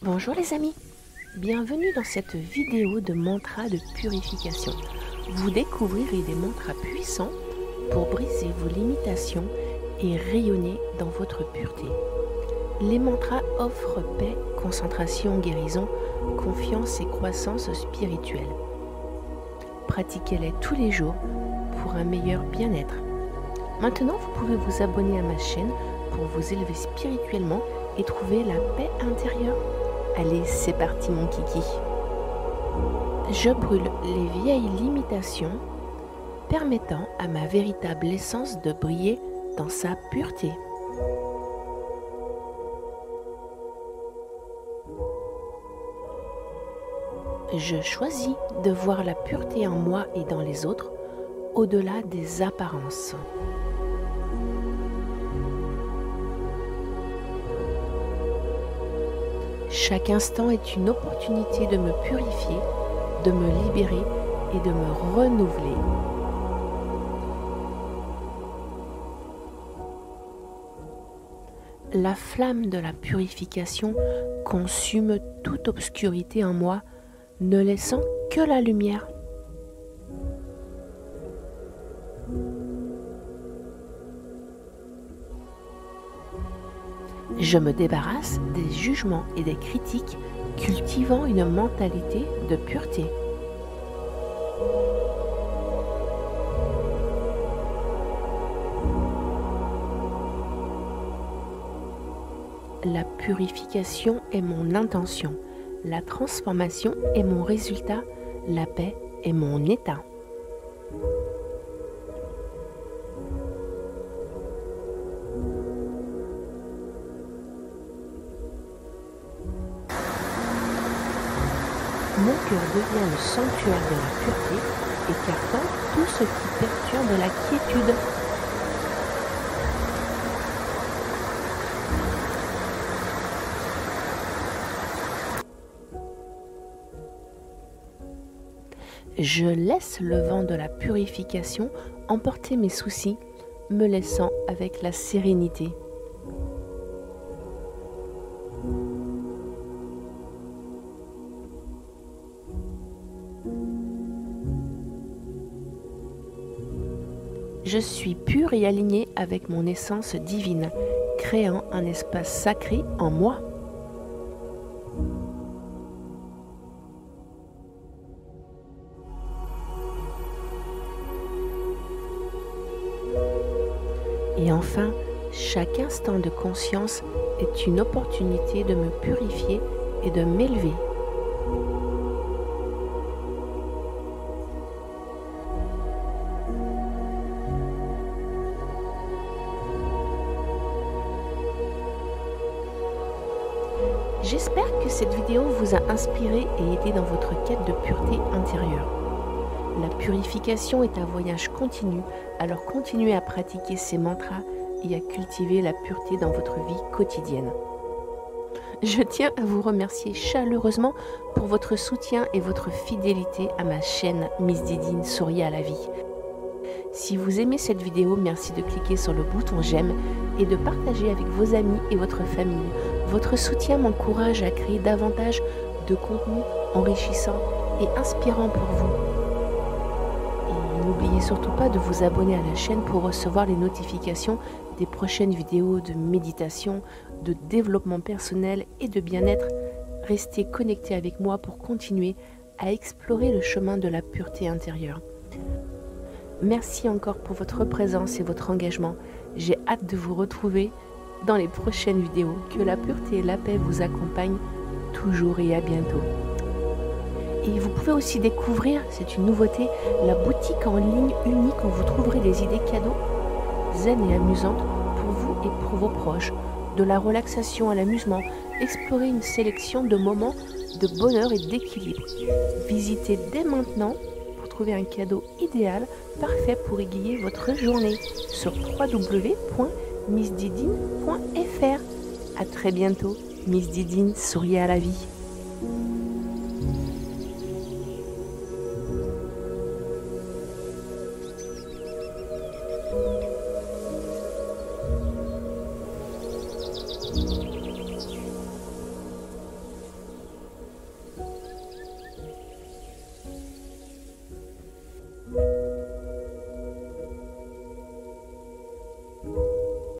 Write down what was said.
Bonjour les amis, bienvenue dans cette vidéo de mantras de purification. Vous découvrirez des mantras puissants pour briser vos limitations et rayonner dans votre pureté. Les mantras offrent paix, concentration, guérison, confiance et croissance spirituelle. Pratiquez-les tous les jours pour un meilleur bien-être. Maintenant, vous pouvez vous abonner à ma chaîne pour vous élever spirituellement et trouver la paix intérieure. Allez, c'est parti mon kiki. Je brûle les vieilles limitations permettant à ma véritable essence de briller dans sa pureté. Je choisis de voir la pureté en moi et dans les autres, au-delà des apparences. Chaque instant est une opportunité de me purifier, de me libérer et de me renouveler. La flamme de la purification consume toute obscurité en moi, ne laissant que la lumière. Je me débarrasse des jugements et des critiques, cultivant une mentalité de pureté. La purification est mon intention, la transformation est mon résultat, la paix est mon état. Mon cœur devient le sanctuaire de la pureté, écartant tout ce qui perturbe la quiétude. Je laisse le vent de la purification emporter mes soucis, me laissant avec la sérénité. Je suis pure et alignée avec mon essence divine, créant un espace sacré en moi. Et enfin, chaque instant de conscience est une opportunité de me purifier et de m'élever. J'espère que cette vidéo vous a inspiré et aidé dans votre quête de pureté intérieure. La purification est un voyage continu, alors continuez à pratiquer ces mantras et à cultiver la pureté dans votre vie quotidienne. Je tiens à vous remercier chaleureusement pour votre soutien et votre fidélité à ma chaîne Miss Didine Souris à la vie. Si vous aimez cette vidéo, merci de cliquer sur le bouton j'aime et de partager avec vos amis et votre famille. Votre soutien m'encourage à créer davantage de contenu enrichissant et inspirant pour vous. Et n'oubliez surtout pas de vous abonner à la chaîne pour recevoir les notifications des prochaines vidéos de méditation, de développement personnel et de bien-être. Restez connectés avec moi pour continuer à explorer le chemin de la pureté intérieure. Merci encore pour votre présence et votre engagement. J'ai hâte de vous retrouver dans les prochaines vidéos. Que la pureté et la paix vous accompagnent toujours et à bientôt. Et vous pouvez aussi découvrir, c'est une nouveauté, la boutique en ligne unique où vous trouverez des idées cadeaux zen et amusantes pour vous et pour vos proches. De la relaxation à l'amusement, explorez une sélection de moments de bonheur et d'équilibre. Visitez dès maintenant pour trouver un cadeau idéal, parfait pour égayer votre journée sur www.missdidine.fr. À très bientôt, Miss Didine, souriez à la vie.